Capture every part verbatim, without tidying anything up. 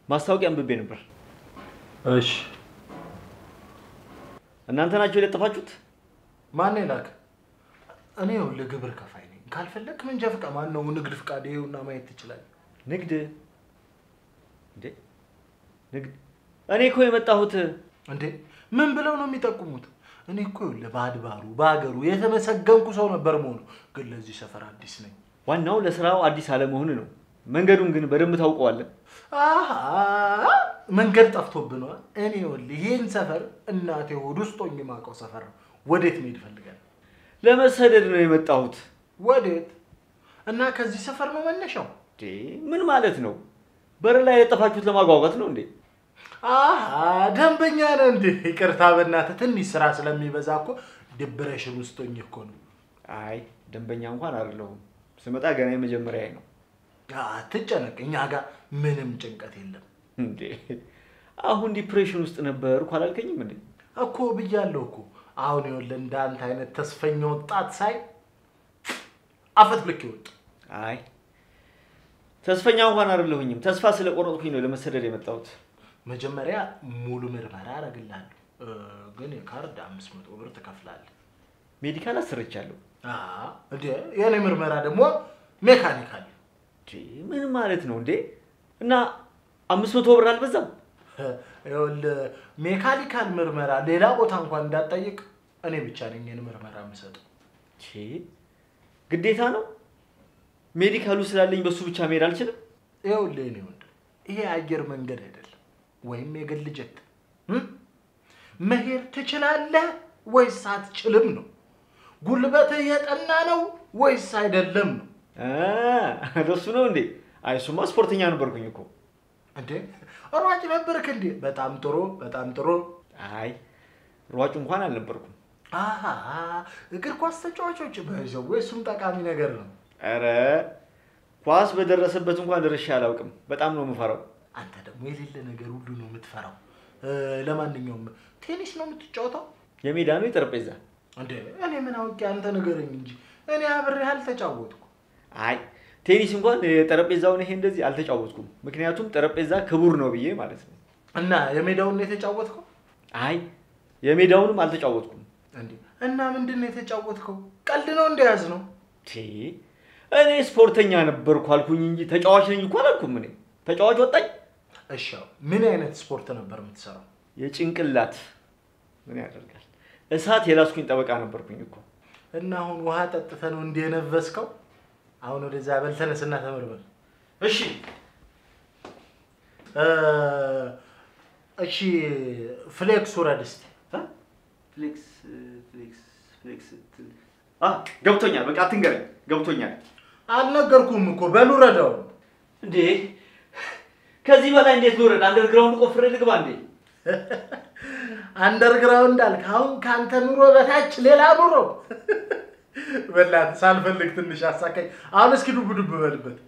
ማስታወቂያ አንብቤ ነበር እሺ እናንተ ናችሁ የለጠፋችሁት ማን ይላክ እኔው ለግብር ከፋይ ነኝ ካልፈለክ መንጃ ፈቃድ ማን ነው ንግድ ፈቃድ ይሄውና ማየት ትችላለህ ንግድ እንዴ ንግድ እኔ እኮ የመጣሁት እንዴ ምን ብለው ነው የሚጠቁሙት እኔ እኮ ለባድባሩ ባገሩ የተመሰገንኩ ሰው ነበር ሞኑ ግን ለዚህ ሰፈር አዲስ ነኝ ዋናው ለስራው አዲስ አለ መሆኑ ነው መንገዱን ግን በደንብ ታውቀዋለህ አሃ መንገድ ጠፍቶብነው እኔ ወል ይሄን ሰፈር እናቴ ሆድ ውስጥ ሆኜ ማቀው ሰፈር ነው ወዴት መሄድ ፈልጋለህ ለመሰደድ ነው የመጣሁት ወዴት እና ከዚህ ሰፈር ነው መነሻው እንዴ ምን ማለት ነው በር ላይ የጠፋችሁት ለማጓጓት ነው እንዴ አሃ ደንበኛ ነህ እንዴ ይቅርታ በእናትህ ትንሽ ስራ ስለሚበዛ እኮ ዲፕሬሽን ውስጥ ሆኜ እኮ ነው አይ ደንበኛ እንኳን አይደለሁም ስመጣ ገና የመጀመሪያዬ ነው አትጨነቅ እኛ ጋር ምንም ጭንቀት የለም እንዴ አሁን ዲፕሬሽን ውስጥ ነበርኩ አላልከኝም እንዴ እኮ ብያለሁ እኮ አሁን ይኸውልህ እንዳንተ አይነት ተስፈኛ ወጣት ሳይ አፈት ልክ ይወጣ አይ ተስፈኛ እንኳን አይደለሁኝም ተስፋ ስለቆረጥኩኝ ነው ለመሰደድ የመጣሁት መጀመሪያ ሙሉ ምርመራ አረጋግላለሁ ግን የካርድ አምስት መቶ ብር ትከፍላለህ ሜዲካል አስረቻለሁ አአ እንዴ የኔ ምርመራ ደግሞ ሜካኒካል እንዴ ምን ማለት ነው እንዴ እና አምስት መቶ ብር አልበዛም ይኸውልህ ሜካኒካል ምርመራ ሌላ ቦታ እንኳን እንዳትጠይቅ እኔ ብቻ ነኝ የኔ ምርመራ የምሰጠው እሺ ግዴታ ነው ሜዲካሉ ስላለኝ በሱ ብቻ መሄድ አልችልም ይኸውልህ እኔ ወንድ ይሄ አየር መንገድ አይደለም ወይም የግል ጀት መሄድ ትችላለህ ወይስ አትችልም ነው ጉልበትህ የጠና ነው ወይስ አይደለም ነው አ ለሱ ነው እንዴ አይሱማ ስፖርተኛ ነበርኩኝ እኮ እንዴ ሯጭ ነበርክ እንዴ በጣም ጥሩ በጣም ጥሩ አይ ሯጭ እንኳን አልነበርኩም አሃ እግር ኳስ ተጫዋቾች በዛው ወይሱም ጠቃሚ ነገር ነው አረ ኳስ በደረሰበት እንኳን ደርሼ አላውቅም በጣም ነው የምፈራው አንተ ደግሞ የሌለ ነገር ሁሉ ነው የምትፈራው ለማንኛውም ቴኒስ ነው የምትጫወተው የሜዳ ነው የጠረጴዛ እንዴ እኔ ምን አውቄ አንተ ነገረኝ እንጂ እኔ አብሬ አልተጫወትኩ አይ ቴኒስ እንኳን የጠረጴዛውን ይሄ እንደዚህ አልተጫወትኩም ምክንያቱም ጠረጴዛ ክቡር ነው ብዬ ማለት ነው እና የሜዳውን የተጫወትከው አይ የሜዳውንም አልተጫወትኩም እንዴ እና ምንድነው የተጫወትከው ቀልድ ነው እንደያዝ ነው ቲ እኔ ስፖርተኛ ነበርኩ አልኩኝ እንጂ ተጫዋች ነኝ እኮ አላልኩም እኔ ተጫዋች ወጣኝ እሺ ምን አይነት ስፖርት ነበር የምትሰራው የጭንቅላት ምን ያደርጋል እሳት የላስኩኝ ጠበቃ ነበርኩኝ እኮ እና አሁን ውሃ ጠጥተህ ነው እንደነቨስከው አሁን ወደዛ በልተነስና ተመርመር እሺ እ እሺ ፍሌክስ ወራድስቲ አ ፍሌክስ ፍሌክስ ፍሌክስ አ ገብቶኛል በቃ አትንገረኝ ገብቶኛል አልነገርኩም እኮ በሉረዳው እንዴ ከዚህ በላይ እንዴት ሉረድ አንደርግራውንድ ቆፍሬ ልግባ እንዴ አንደርግራውንድ አልክ አሁን ካንተ ኑሮ በታች ሌላ ኑሮ በላት ሳልፈልግ ትንሽ አሳካኝ አሁን እስኪ ዱብ ዱብ በልበት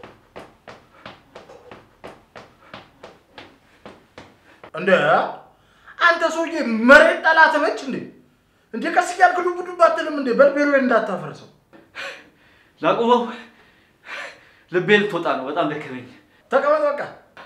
እንዴ አንተ ሰውዬ መሬት ጠላት ነች እንዴ እንዴ ቀስ ያልክ ዱብ ዱብ አትልም እንዴ በልቤሮ እንዳታፈርሰው ላቁመው ልቤል ተወጣ ነው በጣም ደከመኝ ተቀመጥ በቃ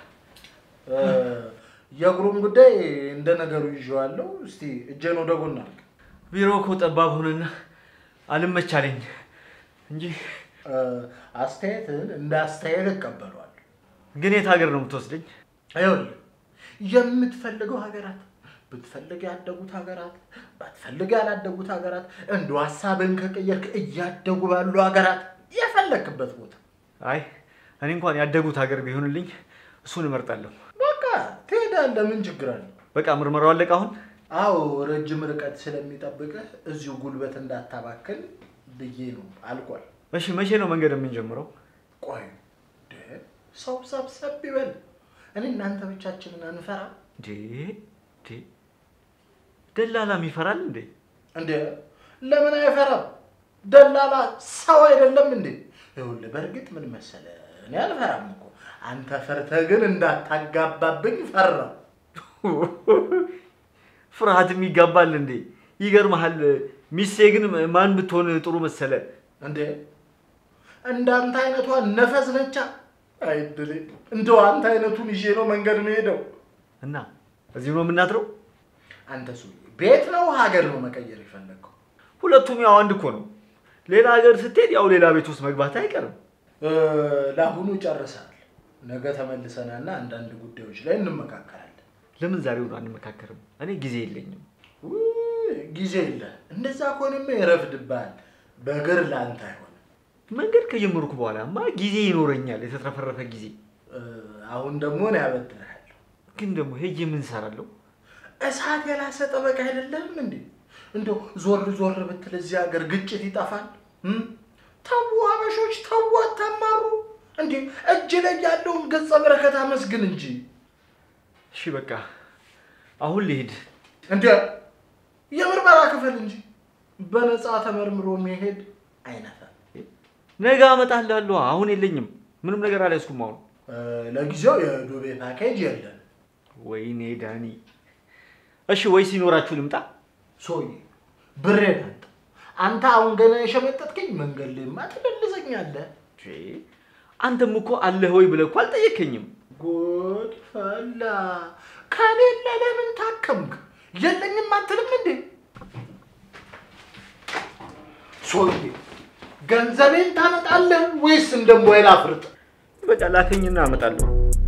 የግሩም ጉዳይ እንደ ነገሩ ይዤዋለሁ እስቲ እጄን ወደ ጎን አድርግ ቢሮ እኮ ጠባብ ሆነና አልመቻለኝ እንጂ አስተያየትን እንዳስተያየት እቀበለዋለሁ ግን የት ሀገር ነው የምትወስደኝ አይወል የምትፈልገው ሀገራት ብትፈልግ ያደጉት ሀገራት ባትፈልግ ያላደጉት ሀገራት እንዶ ሐሳብን ከቀየርክ እያደጉ ባሉ ሀገራት የፈለክበት ቦታ አይ እኔ እንኳን ያደጉት ሀገር ቢሆንልኝ እሱን እመርጣለሁ በቃ ትሄዳለህ ምን ችግር አለ በቃ ምርመራው አለቀ አሁን አው ረጅም ርቀት ስለሚጠብቅህ እዚሁ ጉልበት እንዳታባክል ብዬ ነው አልቋል እሺ መቼ ነው መንገድ የምንጀምረው ቆይ ደ ሰው ሰብሰብ ይበል እኔ እናንተ ብቻችንን አንፈራ ዲ ዲ ደላላም ይፈራል እንዴ እንዴ ለምን አይፈራም ደላላ ሰው አይደለም እንዴ ይኸውልህ በርግጥ ምን መሰለህ እኔ አልፈራም እኮ አንተ ፈርተህ ግን እንዳታጋባብኝ ፈራው ፍርሃት የሚጋባል እንዴ ይገርምሃል ሚስቴ ግን ማን ብትሆን ጥሩ መሰለ እንዴ እንዳንተ አይነቷ ነፈስ ነቻ አይድል እንደው አንተ አይነቱን ይዤ ነው መንገድ መሄደው እና እዚህ ነው የምናድረው አንተ ሱይ ቤት ነው ሀገር ነው መቀየር ይፈልገው ሁለቱም ያው አንድ እኮ ነው ሌላ ሀገር ስትሄድ ያው ሌላ ቤት ውስጥ መግባት አይቀርም ለአሁኑ ጨርሰናል ነገ ተመልሰናና አንድ አንድ ጉዳዮች ላይ እንመካከራለን ለምን ዛሬው ነው አንመካከርም እኔ ጊዜ የለኝም ጊዜ የለ እንደዛ ኮንም ይረፍድባል በእግር ላንተ አይሆን መንገድ ከጀመርኩ በኋላማ ጊዜ ይኖረኛል የተተረፈረፈ ጊዜ አሁን ደግሞ ነው ያበድራል ግን ደግሞ ሄጄ ምን ሰራለሁ እሳት ያላሰ ጠበቃ አይደለም እንዴ እንደው ዞር ዞር ብትል እዚህ ሀገር ግጭት ይጣፋል ታው አበሾች ታው አታማሩ እንዴ እጅ ላይ ያለውን ገጸ በረከት አመስግን እንጂ እሺ በቃ አሁን ልሂድ እንዴ የምርመራ ክፍል እንጂ በነፃ ተመርምሮ መሄድ አይነፋ ነገ አመጣለሁ አሁን የለኝም ምንም ነገር አልያዝኩም አሁን ለጊዜው የዱቤ ፓኬጅ የለም ወይኔ ዳኒ እሺ ወይስ ይኖራችሁ ልምጣ ሶይ ብሬን አንተ አንተ አሁን ገና የሸመጠጥከኝ መንገድ ላይ ማትደልዘኛለህ አንተም እኮ አለ ሆይ ብለህ እኮ አልጠየከኝም ጉድ ፈላ ከሌለ ለምን ታከምክ የለኝም አትልም እንዴ ሶይ ገንዘቤን ታመጣለህ ወይስ እንደሞይላ ፍርጥ በቃ ላከኝና አመጣለሁ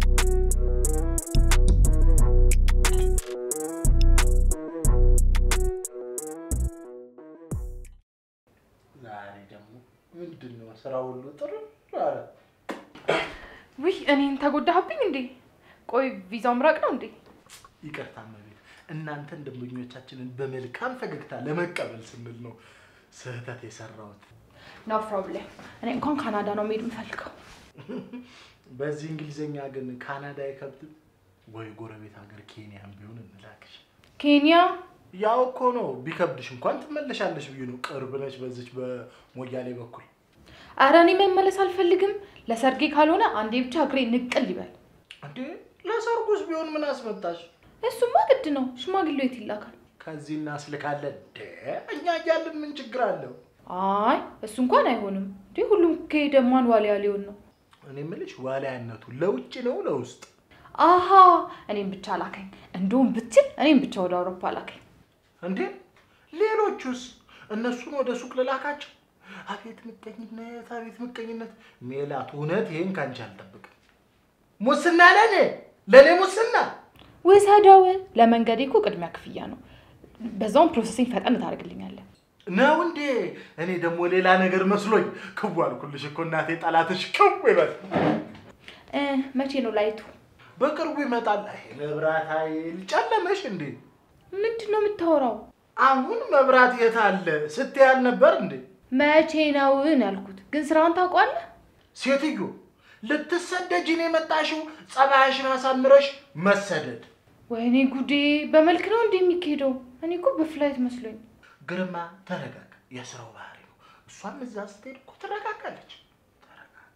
ዛሬ ደግሞ ምንድነው ስራው ሁሉ ጥሩ አረ ውይ እኔን ተጎዳህብኝ እንዴ ቆይ ቪዛው ምራቅ ነው እንዴ ይቅርታ ማለት እናንተ ደንበኞቻችንን በመልካም ፈገግታ ለመቀበል ስንል ነው ስህተት የሰራሁት no problem እኔ እንኳን ካናዳ ነው መሄድ የምፈልገው በዚህ እንግሊዘኛ ግን ካናዳ ይከብድ ወይ ጎረቤት ሀገር ኬንያም ቢሆን እንላክሽ ኬንያ ያው እኮ ነው ቢከብድሽ እንኳን ትመለሻለሽ ብዬ ነው ቅርብ ነሽ በዚች በሞያሌ በኩል አረ እኔ መመለስ አልፈልግም ለሰርጌ ካልሆነ አንዴ ብቻ እግሬ ንቅል ይበል እንዴ ለሰርጉስ ቢሆን ምን አስመጣሽ እሱማ ግድ ነው ሽማግሌው የት ይላካል ከዚህና ስልካለ ደ እኛ ያያልን ምን ችግር አለው አይ እሱ እንኳን አይሆንም እንዴ ሁሉም ከደማን ዋሊያ ሊሆን ነው እኔ ምልሽ ዋሊያነቱ ለውጭ ነው ለውስጥ አሃ እኔም ብቻ ላከኝ እንደውም ብትል እኔም ብቻ ወደ አውሮፓ ላከኝ እንዴ ሌሎቹስ እነሱን ወደ ሱቅ ለላካቸው አቤት ምቀኝነት አቤት ምቀኝነት ሜላት እውነት ይሄን ካንቺ አልጠብቅም ሙስና ለኔ ለኔ ሙስና ወሳዳው ለመንገዴ እኮ ቅድሚያ ክፍያ ነው በዛው ፕሮሰሲንግ ፈጠን ታደርግልኛለህ ነው እንዴ እኔ ደግሞ ሌላ ነገር መስሎኝ ከዋልኩልሽ እኮ እናቴ ጣላትሽ ከው ይበል እ መቼ ነው ላይቱ በቅርቡ ይመጣል አይ መብራት አይል ጨለመሽ እንዴ ምንድነው የምታወራው አሁን መብራት የታለ ስትያል ነበር እንዴ መቼ ነው ያልኩት ግን ስራውን ታውቃለህ ሴትዮ ልትሰደጂ ነው የመጣሽው ጸባይሽን አሳምረሽ መሰደድ ወይኔ ጉዴ በመልክ ነው እንዴ የሚከደው እኔ እኮ በፍላይት መስሎኝ ግርማ ተረጋጋ የስራው ባህሪ ነው እሷም እዛ ስትሄድ እኮ ተረጋጋለች ተረጋጋ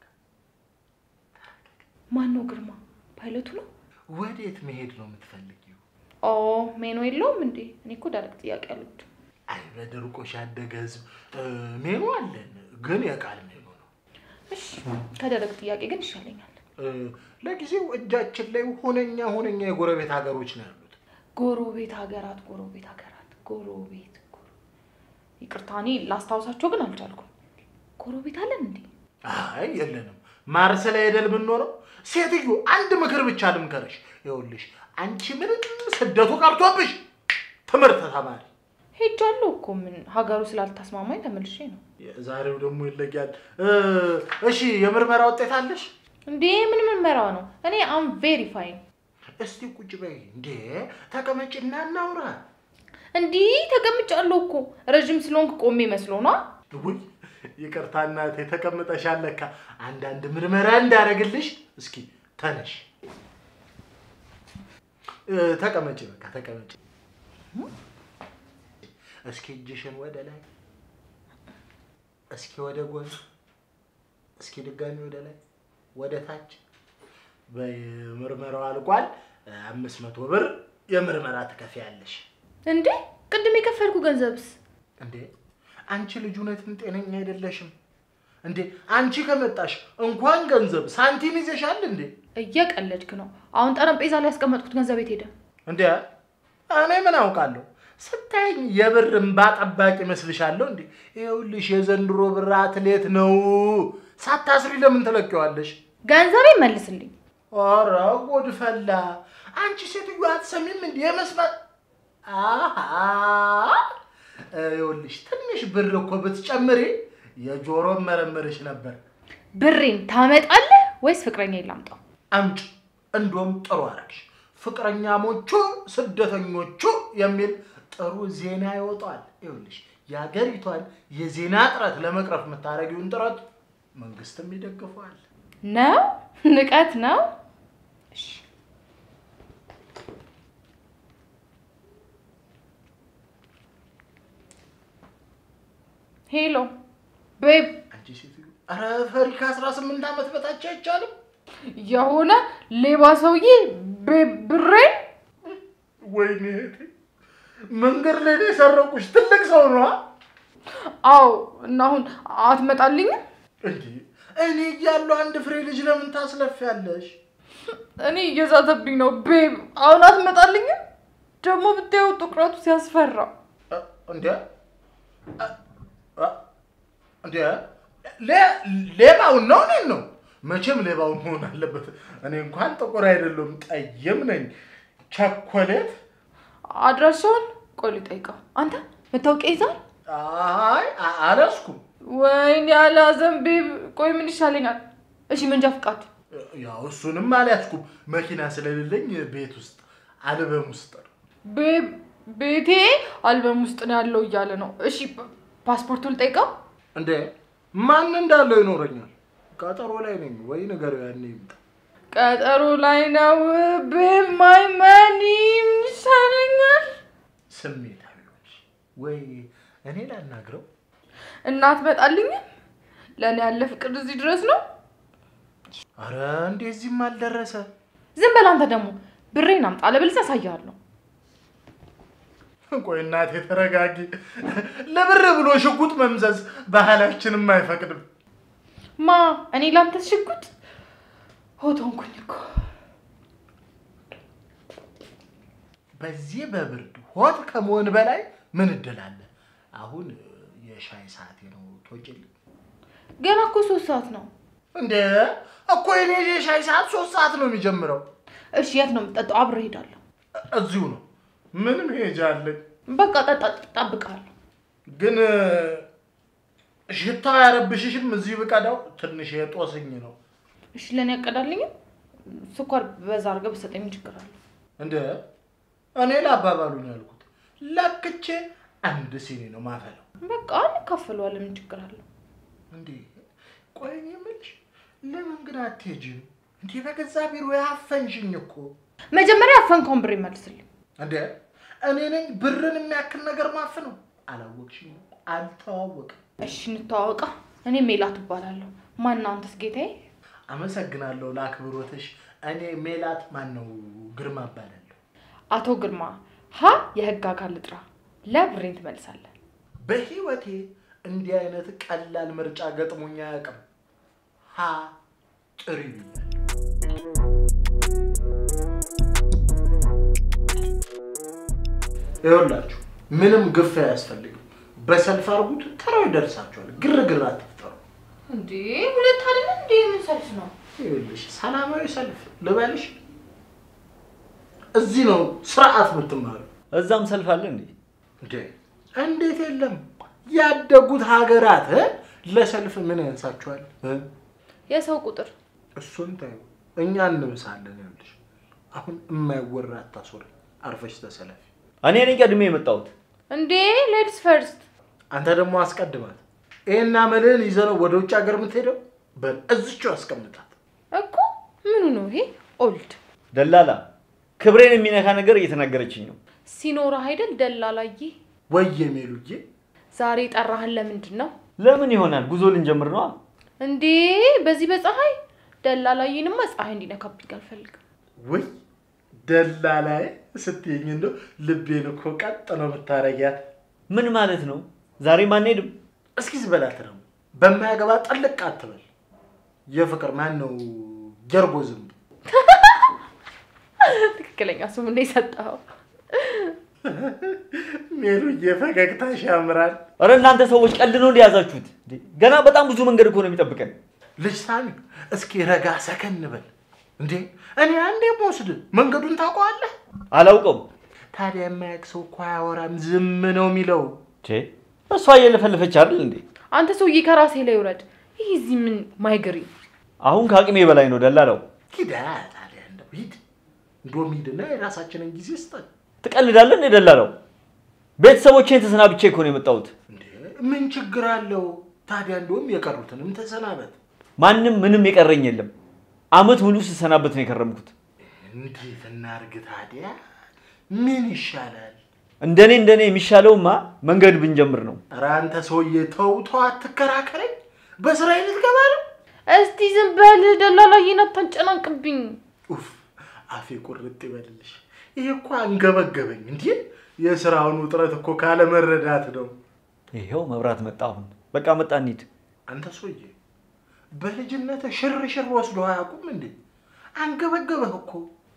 ማን ነው ግርማ ፓይለቱ ነው ወዴት መሄድ ነው የምትፈልጊው ኦ ሜኑ የለውም እንዴ እኔ እኮ ዳይሬክት ጥያቄ አሉት አይ በደርቆሽ ያደገ ህዝብ ሜኑ አለን ግን የቃል ሜኑ ነው እሺ ከዳይሬክት ጥያቄ ግን ይሻለኛል ለጊዜው እጃችን ላይ ሆነኛ ሆነኛ የጎረቤት ሀገሮች ነው ያሉት ጎረቤት ሀገራት ጎረቤት ሀገራት ጎረቤት ይቅርታኒ ላስታውሳቸው ግን አልቻልኩም ጎረቤት አለን እንዴ አይ የለንም ማርስ ላይ ሄደል ብንኖረው ሴትዮ አንድ ምክር ብቻ ልምከርሽ ይኸውልሽ አንቺ ምንም ስደቱ ቀርቶብሽ ትምህርት ተማሪ ሄጃለሁ እኮ ምን ሀገሩ ስላልተስማማኝ ተመልሼ ነው ዛሬው ደግሞ ይለያል እሺ የምርመራ ውጤት አለሽ እንዴ ምን ምርመራ ነው እኔ አም ቬሪፋይንግ እስቲ ቁጭ በይ እንዴ ተቀመጭና እናውራ እንዴ ተቀምጫለሁ እኮ ረጅም ስለሆንክ ቆሜ መስሎ ነው ወይ ይቅርታ እናቴ ተቀምጠሻል ለካ አንድ አንድ ምርመራ እንዳረግልሽ እስኪ ተነሽ ተቀመጪ በቃ ተቀመጪ እስኪ እጅሽን ወደ ላይ እስኪ ወደ ጎን እስኪ ድጋሚ ወደ ላይ ወደ ታች በምርመራው አልቋል አምስት መቶ ብር የምርመራ ተከፍያለሽ እንዴ ቅድም የከፈልኩ ገንዘብስ እንዴ አንቺ ልጅ እውነትም ጤነኛ አይደለሽም እንዴ አንቺ ከመጣሽ እንኳን ገንዘብ ሳንቲም ይዘሻል እንዴ? እየቀለድክ ነው። አሁን ጠረጴዛ ላይ ያስቀመጥኩት ገንዘብ የት ሄደ? እንዴ እኔ ምን አውቃለሁ? ስታይኝ የብር እንባ ጠባቂ መስልሻለሁ እንዴ? ይኸውልሽ የዘንድሮ ብር አትሌት ነው። ሳታስሪ ለምን ተለቀዋለሽ? ገንዘቤ መልስልኝ። ኧረ ጉድ ፈላ። አንቺ ሴትዮ አትሰሚም እንዴ? የመስማት አሃ ይኸውልሽ ትንሽ ብር እኮ ብትጨምሪ የጆሮ መረመርሽ ነበር። ብሬን ታመጣለህ ወይስ ፍቅረኛ ይላምጣው? አምጪ። እንደውም ጥሩ አረግሽ። ፍቅረኛሞቹ ስደተኞቹ የሚል ጥሩ ዜና ይወጣል። ይኸውልሽ ያገሪቷን የዜና ጥረት ለመቅረፍ መታረጊውን ጥረት መንግስትም ይደግፋል። ነው ንቀት ነው። እሺ ሄሎ ቤብ አንቺ ሴትዮ አረ ፈሪ ከአስራ ስምንት ዓመት በታች አይቻልም። የሆነ ሌባ ሰውዬ ቤብ ብሬን ወይኔ መንገድ ላይ የሰረቁሽ ትልቅ ሰው ነው። አዎ እና አሁን አትመጣልኝም እንዴ? እኔ እያለሁ አንድ ፍሬ ልጅ ለምን ታስለፊያለሽ? እኔ እየዛተብኝ ነው ቤብ። አሁን አትመጣልኝም? ደግሞ ብታየው ጥቁረቱ ሲያስፈራ። እንዴ እንዴ ሌባው ነው ነው መቼም ሌባው መሆን አለበት። እኔ እንኳን ጥቁር አይደለም ጠይም ነኝ። ቸኮሌት አድራሻውን ቆይ ልጠይቀው። አንተ መታወቂያ ይዛል? አይ አላስኩም። ወይኔ ያላዘን ቤብ። ቆይ ምን ይሻለኛል? እሺ መንጃ ፍቃድ? ያው እሱንም አልያዝኩም። መኪና ስለሌለኝ ቤት ውስጥ አልበም ውስጥ ቤብ ቤቴ አልበም ውስጥ ነው ያለው እያለ ነው። እሺ ፓስፖርቱን ልጠይቀው? እንዴ ማን እንዳለው ይኖረኛል? ቀጠሮ ላይ ነኝ ወይ ነገር ያኔ ይምጣ። ቀጠሮ ላይ ነው ቤብ። ማይ ማኒ ምን ይሻለኛል? ስሜታዊ ነሽ ወይ? እኔ ላናግረው። እናት መጣልኝ። ለኔ ያለ ፍቅር እዚህ ድረስ ነው። አረ እንደዚህም አልደረሰ። ዝም በል አንተ ደግሞ ብሬን አምጣ አለበለዚያ አሳያለሁ። ቆይ እናቴ ተረጋጊ። ለብር ብሎ ሽጉጥ መምዘዝ ባህላችንም አይፈቅድም። ማ እኔ ላንተ ሽጉጥ ሆቶንኩኝ እኮ። በዚህ በብርድ ሆት ከመሆን በላይ ምን እድላለ? አሁን የሻይ ሰዓት ነው። ቶጭል ገና እኮ ሶስት ሰዓት ነው እንዴ? እኮ የኔ የሻይ ሰዓት ሶስት ሰዓት ነው የሚጀምረው። እሺ የት ነው የምትጠጣው? አብሬ ሄዳለሁ። እዚሁ ነው። ምንም ሄጃለኝ። በቃ ጠጣ ጠብቃለሁ። ግን ሽታ ያረብሽሽም እዚህ በቃዳው ትንሽ የጦስኝ ነው። እሺ ለኔ ያቀዳልኝ ስኳር በዛ አርገ በሰጠኝ ችግር አለ እንዴ? እኔ ላባባሉ ነው ያልኩት። ለክቼ አንድ ሲኒ ነው ማፈለው። በቃ እንካፈለዋለን። ምን ችግር አለ እንዴ? ቆይ የምልሽ ለምን ግን አትሄጂም እንዴ? በገዛ ቢሮ ያፈንሽኝ እኮ። መጀመሪያ አፈንከውን ብር ይመልስልኝ። እንዴ እኔ ነኝ ብርን የሚያክል ነገር ማፍነው? አላወቅሽኝ? አልተዋወቅም። እሺ እንተዋወቃ። እኔ ሜላት እባላለሁ። ማን ነው አንተስ ጌታዬ? አመሰግናለሁ ለአክብሮትሽ። እኔ ሜላት ማን ነው? ግርማ እባላለሁ። አቶ ግርማ ሀ የህግ አካል ልጥራ ለብሬን ትመልሳለህ። በህይወቴ እንዲህ አይነት ቀላል ምርጫ ገጥሞኛ ያቀም ሀ ጥሪ ይኸውላችሁ ምንም ግፍ አያስፈልግም። በሰልፍ አርጉት ተራው ይደርሳችኋል። ግርግር አትፍጠሩ። እንዴ ሁለት አይደል እንዴ? ምን ሰልፍ ነው? ይኸውልሽ ሰላማዊ ሰልፍ ልበልሽ። እዚህ ነው ስርዓት የምትማሩ። እዛም ሰልፍ አለ እንዴ? እንዴ እንዴት የለም? ያደጉት ሀገራት ለሰልፍ ምን ያንሳቸዋል? የሰው ቁጥር እሱን ታዩ። እኛ እንብሳለን። ይኸውልሽ አሁን የማይወራ አታሶሪ። አርፈሽ ተሰለፊ። እኔ ነኝ ቀድሜ የመጣሁት። እንዴ ሌትስ ፈርስት። አንተ ደግሞ አስቀድማት። ይሄና መልህን ይዘህ ወደ ውጭ ሀገር የምትሄደው? በል እዚህው አስቀምጣት እኮ። ምኑ ነው ይሄ? ኦልድ ደላላ ክብሬን የሚነካ ነገር እየተናገረችኝ ነው። ሲኖር አይደል ደላላዬ? ወየ ሜሉዬ ዛሬ ጠራህን ለምንድን ነው? ለምን ይሆናል? ጉዞ ልንጀምር ነው። እንዴ በዚህ በፀሐይ ደላላዬንማ ፀሐይ እንዲነካብኝ አልፈልግም። ወይ ደላላዬ ስትይኝ እንደው ልቤን እኮ ቀጥ ነው የምታረጊያት። ምን ማለት ነው? ዛሬ ማን ሄድም? እስኪ ዝበላት ነው በማያገባ ጥልቅ አትበል የፍቅር ማን ነው ጀርጎ ዝም ትክክለኛ ስሙ እንደ ሰጣው ሜሉ የፈገግታሽ ያምራል አረ እናንተ ሰዎች ቀልድ ነው እንዲያዛችሁት ገና በጣም ብዙ መንገድ እኮ ነው የሚጠብቀን ልጅ ሳሚ እስኪ ረጋ ሰከን በል እንዴ እኔ አንዴ ወስድ መንገዱን ታውቀዋለህ አላውቀውም ታዲያ የማያውቅ ሰው እኮ አያወራም ዝም ነው የሚለው ቼ እሷ እየለፈለፈች አይደል እንዴ አንተ ሰውዬ ከራሴ ላይ ወረድ ይሄ እዚህ ምን ማይገሪ አሁን ካቅሜ በላይ ነው ደላላው ሂዳ ታዲያ እንደው ሂድ እንደውም ሂድና የራሳችንን ጊዜ ስጠን ትቀልዳለህ እንዴ ደላላው ቤተሰቦቼን ተሰናብቼ እኮ ነው የመጣሁት እንዴ ምን ችግር አለው ታዲያ እንደውም የቀሩትንም ተሰናበት ማንንም ምንም የቀረኝ የለም አመት ሙሉ ተሰናበት ነው የከረምኩት እንዴት እናርግ ታዲያ ምን ይሻላል እንደኔ እንደኔ የሚሻለውማ መንገድ ብንጀምር ነው ኧረ አንተ ሰውዬ ተው ተው አትከራከረኝ በስራዬ ልትገባ ነው እስቲ ዝም በል ደላላ ይነታንጨናንቅብኝ ኡፍ አፌ ቁርጥ ይበልልሽ ይሄ እኮ አንገበገበኝ እንዴ የሥራውን ውጥረት እኮ ካለ መረዳት ነው ይሄው መብራት መጣ አሁን በቃ መጣ እንሂድ አንተ ሰውዬ በልጅነት ሽርሽር ወስዶ አያውቁም እንዴ አንገበገበህ እኮ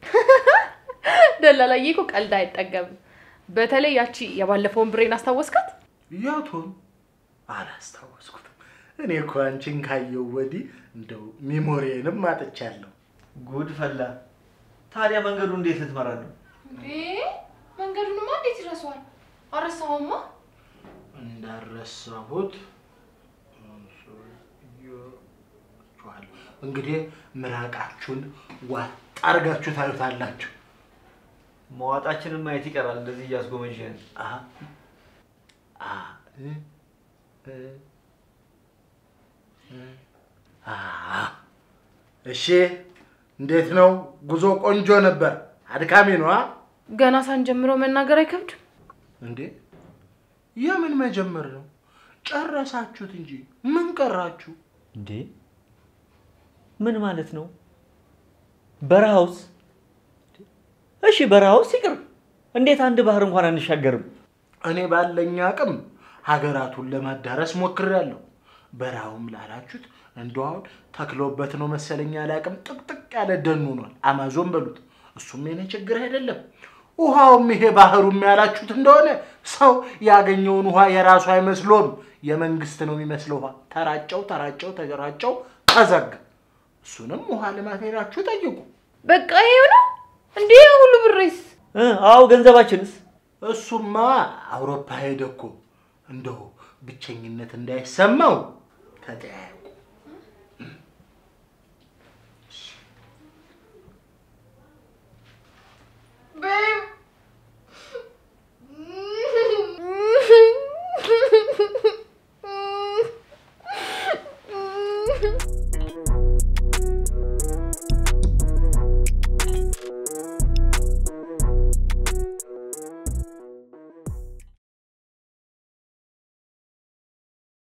ደላላዬ እኮ ቀልድ አይጠገብም በተለይ ያቺ የባለፈውን ብሬን አስታወስካት ያቱን አላስታወስኩትም እኔ እኮ አንቺን ካየው ወዲህ እንደው ሚሞሪዬንም አጥቻለሁ ጉድ ፈላ ታዲያ መንገዱ እንዴት ልትመራ ነው እንዴ መንገዱንማ እንዴት ይረሳዋል አረሳውማ እንዳረሳሁት እንግዲህ ምራቃችሁን ዋጥ አርጋችሁ ታዩታላችሁ መዋጣችንን ማየት ይቀራል እንደዚህ ያስጎመጀን አ አ አ እሺ እንዴት ነው ጉዞ ቆንጆ ነበር አድካሚ ነው አ ገና ሳንጀምረው መናገር አይከብድም እንዴ የምን መጀመር ነው ጨረሳችሁት እንጂ ምን ቀራችሁ እንዴ ምን ማለት ነው በራውስ እሺ በራውስ ይቅር እንዴት አንድ ባህር እንኳን አንሻገርም እኔ ባለኛ አቅም ሀገራቱን ለማዳረስ ሞክሬያለሁ በራውም ላላችሁት እንደው ተክሎበት ነው መሰለኛ አላቅም ጥቅጥቅ ያለ ደን ሆኗል አማዞን በሉት እሱም የኔ ችግር አይደለም ውሃውም ይሄ ባህሩም ያላችሁት እንደሆነ ሰው ያገኘውን ውሃ የራሱ አይመስሎም የመንግስት ነው የሚመስለው ውሃ ተራጨው ተራጨው ተራጨው ተዘጋ እሱንም ውሃ ለማቴራችሁ ጠይቁ በቃ ይሄው ነው እንዴ ሁሉ ብሬስ እ አው ገንዘባችንስ እሱማ አውሮፓ ሄደኮ እንደው ብቸኝነት እንዳይሰማው ተጠያየቁ ቤቢ